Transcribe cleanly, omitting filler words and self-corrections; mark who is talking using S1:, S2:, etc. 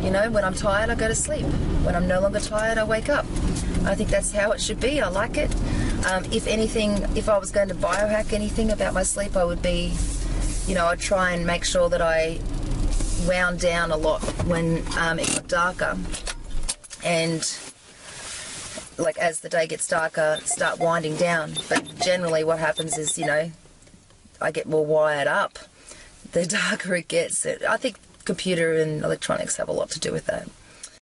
S1: You know, when I'm tired, I go to sleep. When I'm no longer tired, I wake up. I think that's how it should be. I like it. If anything, if I was going to biohack anything about my sleep, I would be, you know, I'd try and make sure that I wound down a lot when it got darker. And like as the day gets darker, start winding down. But generally what happens is, you know, I get more wired up the darker it gets. I think computer and electronics have a lot to do with that.